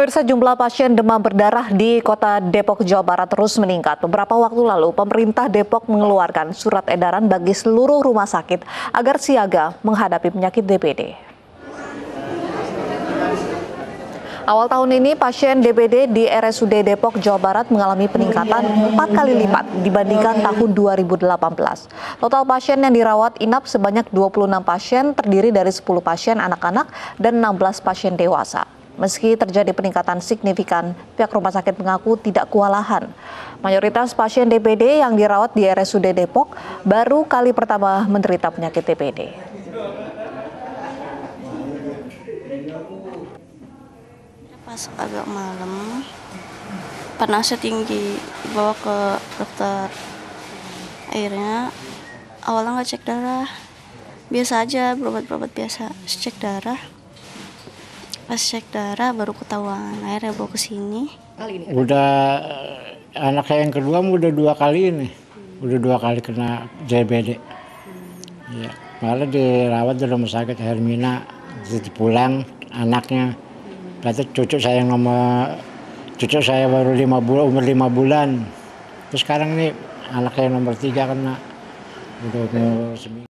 Pemirsa, jumlah pasien demam berdarah di Kota Depok, Jawa Barat terus meningkat. Beberapa waktu lalu, pemerintah Depok mengeluarkan surat edaran bagi seluruh rumah sakit agar siaga menghadapi penyakit DBD. Awal tahun ini, pasien DBD di RSUD Depok, Jawa Barat mengalami peningkatan 4 kali lipat dibandingkan tahun 2018. Total pasien yang dirawat inap sebanyak 26 pasien, terdiri dari 10 pasien anak-anak dan 16 pasien dewasa. Meski terjadi peningkatan signifikan, pihak rumah sakit mengaku tidak kewalahan. Mayoritas pasien DBD yang dirawat di RSUD Depok baru kali pertama menderita penyakit DBD. Pas agak malam, panasnya tinggi, dibawa ke dokter. Akhirnya awalnya nggak cek darah, biasa aja, berobat-berobat biasa. Cek darah, pas cek darah baru ketahuan. Akhirnya bawa ke sini. Udah anak saya yang kedua udah 2 kali ini, udah 2 kali kena DBD. Ya, malah dirawat di rumah sakit Hermina, jadi pulang anaknya. Berarti cucu saya baru 5 bulan, umur 5 bulan. Terus sekarang nih anak saya nomor 3 kena, udah umur 9.